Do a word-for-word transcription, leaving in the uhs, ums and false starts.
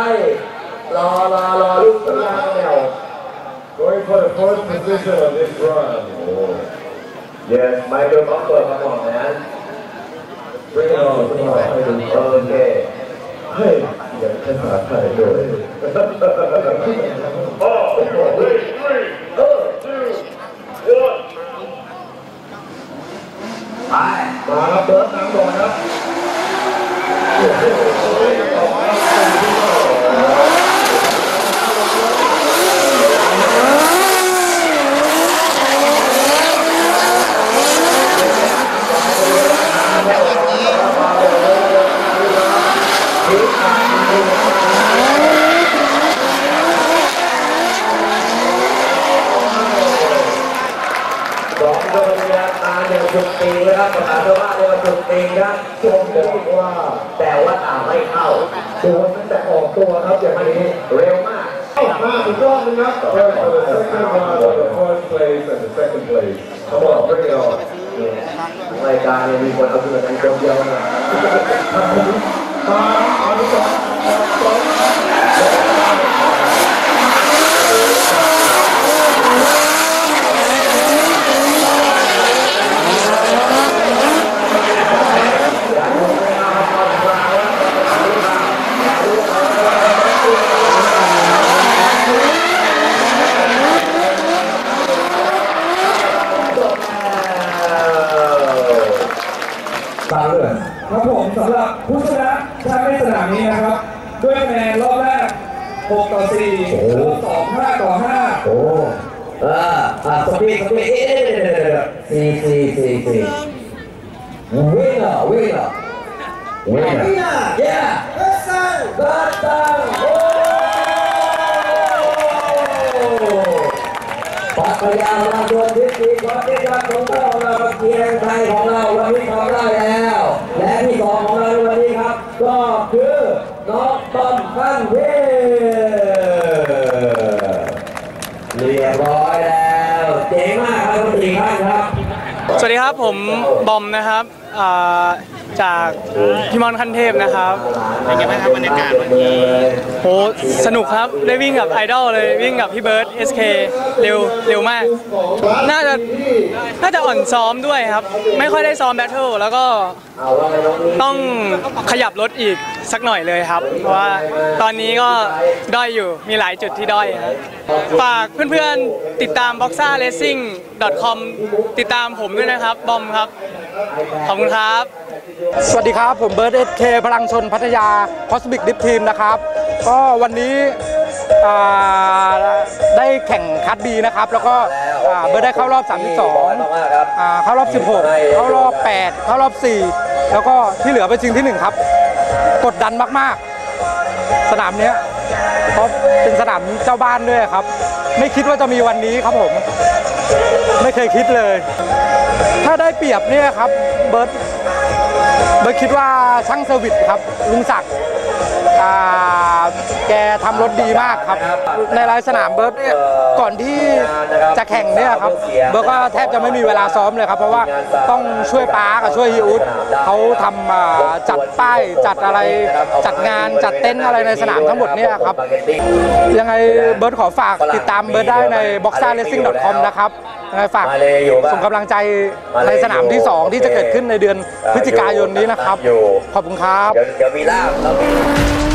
รอรอรอลูกสัญญาณแนว Going for the fourth position of this run. Yes, Michael Bumper, come on, man. Bring it on, bring it on. Okay. Hey, อย่าใช้ภาษาไทยด้วย Oh, three, three, two, one. ไปมาครับเบิร์ดนำก่อนครับโอ้โหต่อมาจุดตีนะครับประธานว่าเรียกว่าจุดตีครับชมเรียกว่าแต่ว่าตามไม่เข้าดูตั้งแต่ออกตัวครับอย่างนี้เร็วมากเข้ามาอีกรอบนึงครับ First for the second round of the first place and the second place Come on bring it on รายการเนี่ยมีคนเอาตัวกันคนเดียวนะมาเอาที่สองสองครับผมสำหรับผู้ชนะแชมป์ในสนามนี้นะครับด้วยคะแนนรอบแรกหกต่อสี่รอบสองห้าต่อห้าโอ้อ่าอ่าสปีดสปีดเอ๊ะสี่สี่สี่สี่วิ่งอ่ะวิ่งอ่ะวิ่งอ่ะเย้ตัดตังโอ้ปัตยามาชวนทิศทีก่อนที่จะของเราเราเกียงไทยของเราวันนี้ทำได้แล้วและที่สองของเราในวันนี้ครับก็คือน้องต้นขั้นเทเรียบร้อยแล้วเจ๋งมากครับสี่ท่านครับสวัสดีครับผมบอมนะครับจากพี่มอนขั้นเทพนะครับเป็นไงบ้างครับบรรยากาศวันนี้โหสนุกครับได้วิ่งกับไอดอลเลยวิ่งกับพี่เบิร์ด เอส เค เร็วเร็วมากน่าจะน่าจะอ่อนซ้อมด้วยครับไม่ค่อยได้ซ้อมแบทเทิลแล้วก็ต้องขยับรถอีกสักหน่อยเลยครับเพราะว่าตอนนี้ก็ด้อยอยู่มีหลายจุดที่ด้อยครับฝากเพื่อนๆติดตาม บ็อกซ่า เรซซิ่ง ดอท คอม ติดตามผมด้วยนะครับบอมครับขอบคุณครับสวัสดีครับผมเบิร์ด เอส เค พลังชนพัทยาคอสมิกดิฟทีมนะครับก็วันนี้ได้แข่งคัดบีนะครับแล้วก็เบิร์ดได้เข้ารอบสามสิบสองเข้ารอบสิบหกเข้ารอบแปดเข้ารอบสี่แล้วก็ที่เหลือไปชิงที่หนึ่งครับกดดันมากๆสนามนี้เพราะเป็นสนามเจ้าบ้านด้วยครับไม่คิดว่าจะมีวันนี้ครับผมไม่เคยคิดเลยถ้าได้เปรียบเนี่ยครับเบิร์ดเบิร์ดคิดว่าช่างเซอร์วิสครับลุงศักดิ์แกทำรถดีมากครับในรายสนามเบิร์ดเนี่ยก่อนที่จะแข่งเนี่ยครับเบิร์ดก็แทบจะไม่มีเวลาซ้อมเลยครับเพราะว่าต้องช่วยป้ากับช่วยฮิอุสเขาทำจัดป้ายจัดอะไรจัดงานจัดเต็นท์อะไรในสนามทั้งหมดเนี่ยครับยังไงเบิร์ดขอฝากติดตามเบิร์ดได้ใน บ็อกซ่า เรซซิ่ง ดอท คอม นะครับยังไงฝากส่งกำลังใจในสนามที่สองที่จะเกิดขึ้นในเดือนพฤศจิกายนนี้นะครับขอบคุณครับเดี๋ยวมีลาบ